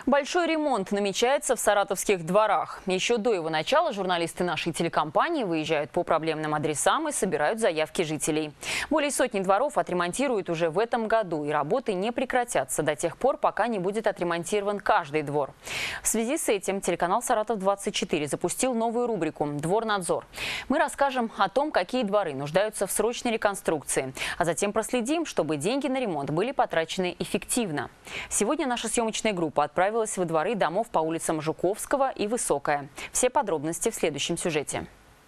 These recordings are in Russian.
Большой ремонт намечается в саратовских дворах. Еще до его начала журналисты нашей телекомпании выезжают по проблемным адресам и собирают заявки жителей. Более сотни дворов отремонтируют уже в этом году, и работы не прекратятся до тех пор, пока не будет отремонтирован каждый двор. В связи с этим телеканал «Саратов-24» запустил новую рубрику «Дворнадзор». Мы расскажем о том, какие дворы нуждаются в срочной реконструкции, а затем проследим, чтобы деньги на ремонт были потрачены эффективно. Сегодня наша съемочная группа отправилась во дворы домов по улицам Жуковского и Высокая. Все подробности в следующем сюжете.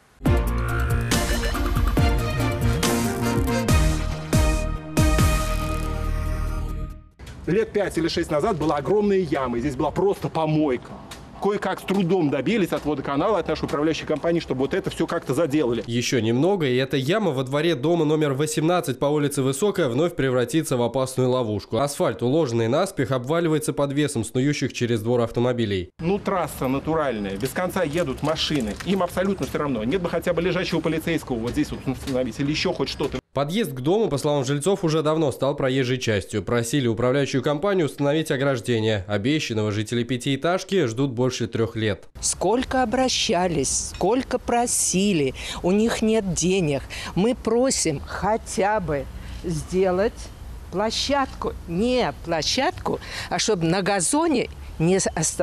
Лет 5 или 6 назад была огромная яма, здесь была просто помойка. Кое-как с трудом добились от водоканала, от нашей управляющей компании, чтобы вот это все как-то заделали. Еще немного, и эта яма во дворе дома номер 18 по улице Высокая вновь превратится в опасную ловушку. Асфальт, уложенный наспех, обваливается под весом снующих через двор автомобилей. Ну, трасса натуральная, без конца едут машины. Им абсолютно все равно. Нет бы хотя бы лежачего полицейского вот здесь вот остановить или еще хоть что-то. Подъезд к дому, по словам жильцов, уже давно стал проезжей частью. Просили управляющую компанию установить ограждение. Обещанного жители пятиэтажки ждут больше 3 лет. Сколько обращались, сколько просили, у них нет денег. Мы просим хотя бы сделать площадку. Не площадку, а чтобы на газоне не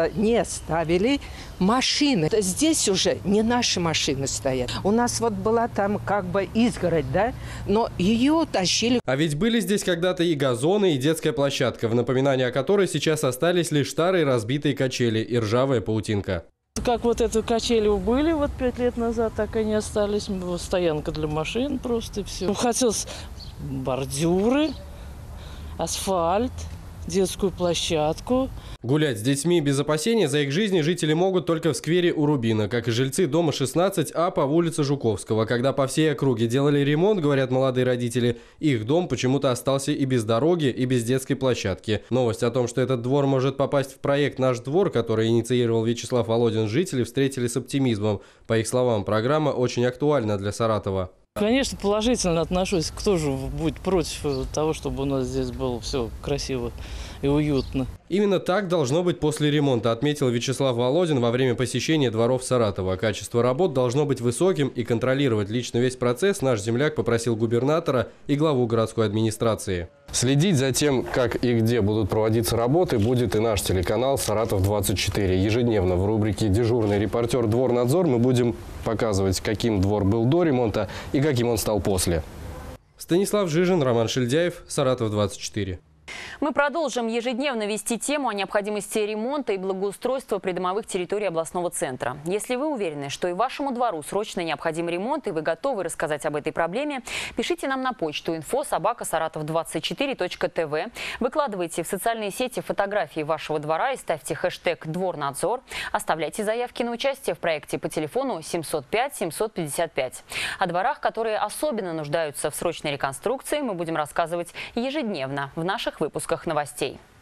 ставили машины. Здесь уже не наши машины стоят. У нас вот была там как бы изгородь, да, но ее тащили. А ведь были здесь когда-то и газоны, и детская площадка, в напоминание о которой сейчас остались лишь старые разбитые качели и ржавая паутинка. Как вот эту качели были вот 5 лет назад, так они остались. Стоянка для машин просто, и все. Хотелось бордюры, асфальт, детскую площадку. Гулять с детьми без опасения за их жизни жители могут только в сквере у Рубина, как и жильцы дома 16А по улице Жуковского. Когда по всей округе делали ремонт, говорят молодые родители, их дом почему-то остался и без дороги, и без детской площадки. Новость о том, что этот двор может попасть в проект «Наш двор», который инициировал Вячеслав Володин, жители встретили с оптимизмом. По их словам, программа очень актуальна для Саратова. Конечно, положительно отношусь. Кто же будет против того, чтобы у нас здесь было все красиво и уютно? Именно так должно быть после ремонта, отметил Вячеслав Володин во время посещения дворов Саратова. Качество работ должно быть высоким, и контролировать лично весь процесс наш земляк попросил губернатора и главу городской администрации. Следить за тем, как и где будут проводиться работы, будет и наш телеканал «Саратов-24». Ежедневно в рубрике «Дежурный репортер Дворнадзор» мы будем показывать, каким двор был до ремонта и каким он стал после. Станислав Жижин, Роман Шильдяев, «Саратов-24». Мы продолжим ежедневно вести тему о необходимости ремонта и благоустройства придомовых территорий областного центра. Если вы уверены, что и вашему двору срочно необходим ремонт, и вы готовы рассказать об этой проблеме, пишите нам на почту info@sаратов24.tv, выкладывайте в социальные сети фотографии вашего двора и ставьте хэштег «Дворнадзор», оставляйте заявки на участие в проекте по телефону 705-755. О дворах, которые особенно нуждаются в срочной реконструкции, мы будем рассказывать ежедневно в наших выпусках новостей.